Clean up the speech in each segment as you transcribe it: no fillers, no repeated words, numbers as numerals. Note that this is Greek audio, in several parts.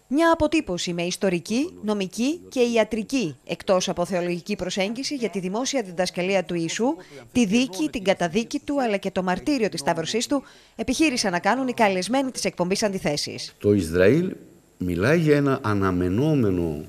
Μια αποτύπωση με ιστορική, νομική και ιατρική, εκτός από θεολογική προσέγγιση για τη δημόσια διδασκαλία του Ιησού, τη δίκη, την καταδίκη του αλλά και το μαρτύριο της σταύρωσής του, επιχείρησαν να κάνουν οι καλεσμένοι της εκπομπής Αντιθέσεις. Το Ισραήλ μιλάει για ένα αναμενόμενο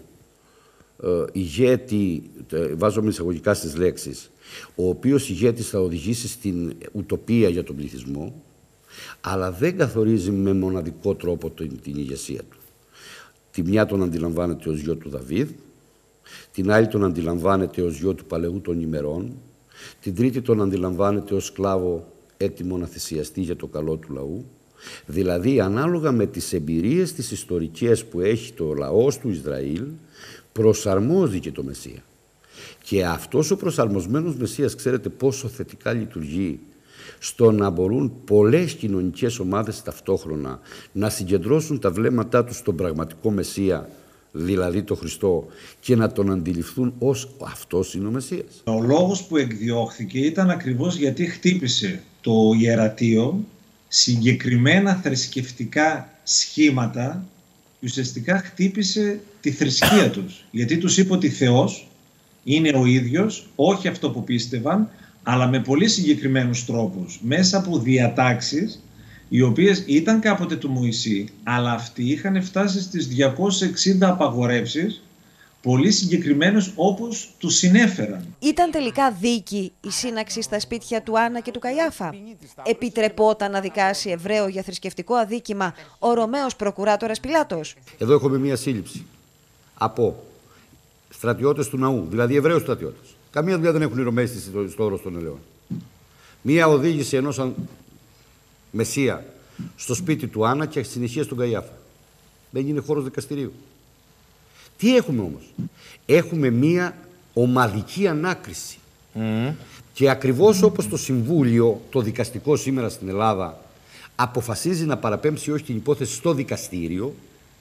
ηγέτη, βάζω εισαγωγικά στις λέξεις, ο οποίος ηγέτης θα οδηγήσει στην ουτοπία για τον πληθυσμό, αλλά δεν καθορίζει με μοναδικό τρόπο την ηγεσία του. Τη μια τον αντιλαμβάνεται ως γιο του Δαβίδ, την άλλη τον αντιλαμβάνεται ως γιο του παλαιού των ημερών, την τρίτη τον αντιλαμβάνεται ως σκλάβο έτοιμο να θυσιαστεί για το καλό του λαού. Δηλαδή, ανάλογα με τις εμπειρίες τις ιστορικές που έχει το λαός του Ισραήλ, προσαρμόζει και το Μεσσία. Και αυτός ο προσαρμοσμένος Μεσσίας, ξέρετε πόσο θετικά λειτουργεί στο να μπορούν πολλές κοινωνικές ομάδες ταυτόχρονα να συγκεντρώσουν τα βλέμματά τους στον πραγματικό Μεσσία, δηλαδή τον Χριστό, και να τον αντιληφθούν ως αυτός είναι ο Μεσσίας. Ο λόγος που εκδιώχθηκε ήταν ακριβώς γιατί χτύπησε το ιερατείο συγκεκριμένα θρησκευτικά σχήματα και ουσιαστικά χτύπησε τη θρησκεία τους. Γιατί τους είπε ότι Θεός είναι ο ίδιος, όχι αυτό που πίστευαν, αλλά με πολύ συγκεκριμένους τρόπους, μέσα από διατάξεις οι οποίες ήταν κάποτε του Μωυσή, αλλά αυτοί είχαν φτάσει στις 260 απαγορεύσεις, πολύ συγκεκριμένες όπως τους συνέφεραν. Ήταν τελικά δίκη η σύναξη στα σπίτια του Άννα και του Καϊάφα? Επιτρεπόταν να δικάσει Εβραίο για θρησκευτικό αδίκημα ο Ρωμαίος προκουράτορας Πιλάτος? Εδώ έχουμε μία σύλληψη από στρατιώτες του ναού, δηλαδή Εβραίους στρατιώτες. Καμία δουλειά δεν έχουν οι Ρωμαίοι στο όρος των ελαιών. Μία οδήγηση ενός Μεσσία στο σπίτι του Άννα και συνεχεία στον Καϊάφα. Δεν είναι χώρος δικαστηρίου. Τι έχουμε όμως? Έχουμε μία ομαδική ανάκριση. Και ακριβώς όπως το Συμβούλιο, το δικαστικό σήμερα στην Ελλάδα, αποφασίζει να παραπέμψει όχι την υπόθεση στο δικαστήριο,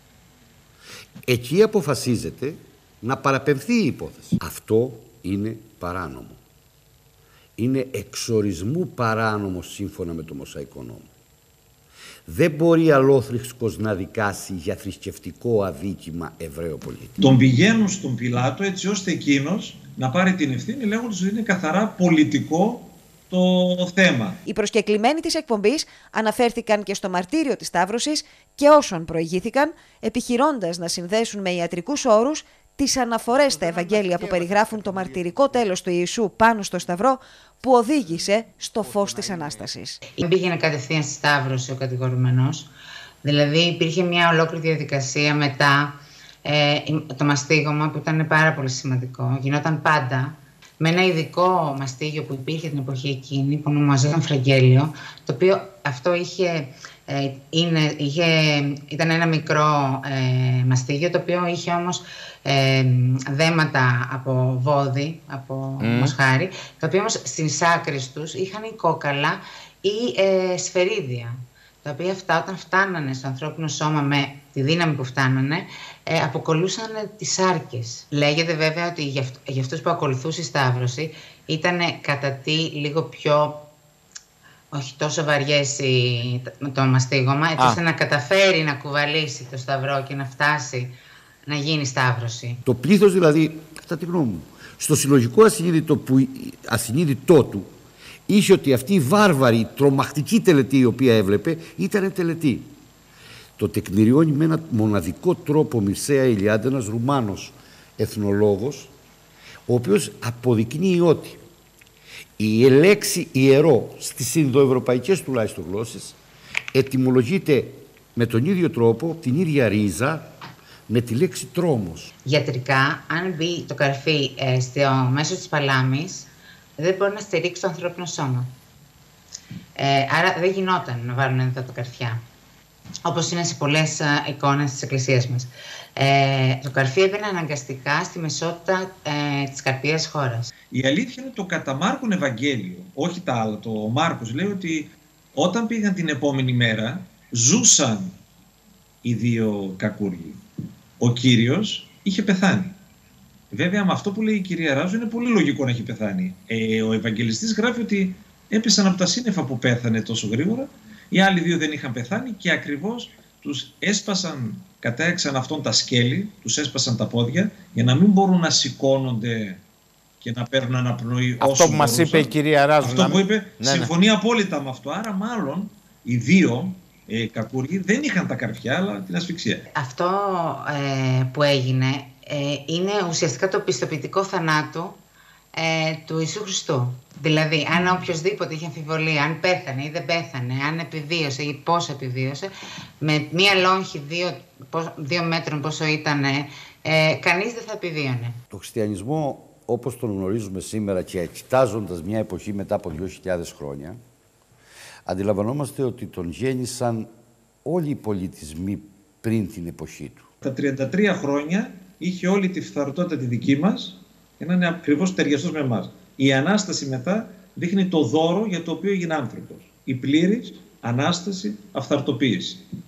εκεί αποφασίζεται να παραπεμφθεί η υπόθεση. Αυτό είναι παράνομο. Είναι εξορισμού παράνομο σύμφωνα με το Μωσαϊκό νόμο. Δεν μπορεί αλόθρησκος να δικάσει για θρησκευτικό αδίκημα Εβραίο πολίτη. Τον πηγαίνουν στον Πιλάτο έτσι ώστε εκείνος να πάρει την ευθύνη, λέγοντας ότι είναι καθαρά πολιτικό το θέμα. Οι προσκεκλημένοι της εκπομπής αναφέρθηκαν και στο μαρτύριο της Σταύρωσης και όσων προηγήθηκαν, επιχειρώντας να συνδέσουν με ιατρικούς όρους τις αναφορές στα Ευαγγέλια που περιγράφουν το μαρτυρικό τέλος του Ιησού πάνω στο Σταυρό που οδήγησε στο φως της Ανάστασης. Πήγαινε κατευθείαν στη Σταύρωση ο κατηγορουμένος, δηλαδή υπήρχε μια ολόκληρη διαδικασία μετά το μαστίγωμα που ήταν πάρα πολύ σημαντικό, γινόταν πάντα με ένα ειδικό μαστίγιο που υπήρχε την εποχή εκείνη, που ονομαζόταν Φραγγέλιο, το οποίο αυτό ήταν ένα μικρό μαστίγιο, το οποίο είχε όμως δέματα από βόδι, από μοσχάρι, τα οποία όμως στις άκρες τους είχαν κόκαλα ή σφαιρίδια, τα οποία αυτά όταν φτάνανε στο ανθρώπινο σώμα με τη δύναμη που φτάνανε, αποκολούσαν τις άρκες. Λέγεται βέβαια ότι για αυτούς που ακολουθούσε η Σταύρωση ήταν κατά τι λίγο πιο, όχι τόσο βαριές το μαστίγωμα, έτσι ώστε να καταφέρει να κουβαλήσει το Σταυρό και να φτάσει να γίνει Σταύρωση. Το πλήθος δηλαδή, κατά τη γνώμη μου, στο συλλογικό ασυνείδητό του, είχε ότι αυτή η βάρβαρη, τρομακτική τελετή η οποία έβλεπε ήταν τελετή. Το τεκμηριώνει με ένα μοναδικό τρόπο Μυρσέα Ηλιάδη, ένας Ρουμάνος εθνολόγος, ο οποίος αποδεικνύει ότι η λέξη ιερό στις ινδοευρωπαϊκές τουλάχιστον γλώσσες ετυμολογείται με τον ίδιο τρόπο, την ίδια ρίζα, με τη λέξη τρόμος. Γιατρικά, αν μπει το καρφί στο μέσο της παλάμης, δεν μπορεί να στηρίξει το ανθρώπινο σώμα. Άρα δεν γινόταν να βάλουν εδώ τα καρφιά, όπως είναι σε πολλές εικόνες της Εκκλησίας μας. Το καρφί έμπαινε αναγκαστικά στη μεσότητα της καρπίας χώρας. Η αλήθεια είναι το κατά Μάρκον Ευαγγέλιο, όχι τα άλλα. Το Μάρκος λέει ότι όταν πήγαν την επόμενη μέρα, ζούσαν οι δύο κακούργοι. Ο Κύριος είχε πεθάνει. Βέβαια, με αυτό που λέει η κυρία Ράζου είναι πολύ λογικό να έχει πεθάνει. Ο Ευαγγελιστής γράφει ότι έπεσαν από τα σύννεφα που πέθανε τόσο γρήγορα. Οι άλλοι δύο δεν είχαν πεθάνει και ακριβώς τους έσπασαν, κατέξαν αυτόν τα σκέλη, τους έσπασαν τα πόδια για να μην μπορούν να σηκώνονται και να παίρνουν αναπνοή. Αυτό που μας είπε η κυρία Ράζου. Αυτό που είπε, συμφωνεί απόλυτα με αυτό. Άρα μάλλον οι δύο κακούργοι δεν είχαν τα καρφιά, αλλά την ασφυξία. Αυτό που έγινε είναι ουσιαστικά το πιστοποιητικό θανάτου του Ιησού Χριστού. Δηλαδή, αν οποιοδήποτε είχε αμφιβολία, αν πέθανε ή δεν πέθανε, αν επιβίωσε ή πώς επιβίωσε, με μία λόγχη 2 μέτρων πόσο ήταν, κανείς δεν θα επιβίωνε. Το χριστιανισμό, όπως τον γνωρίζουμε σήμερα και κοιτάζοντας μια εποχή μετά από 2.000 χρόνια, αντιλαμβανόμαστε ότι τον γέννησαν όλοι οι πολιτισμοί πριν την εποχή του. Τα 33 χρόνια είχε όλη τη φθαρτότητα τη δική μας και να είναι ακριβώς ταιριαστός με εμάς. Η Ανάσταση μετά δείχνει το δώρο για το οποίο έγινε άνθρωπος. Η πλήρης Ανάσταση, αυθαρτοποίηση.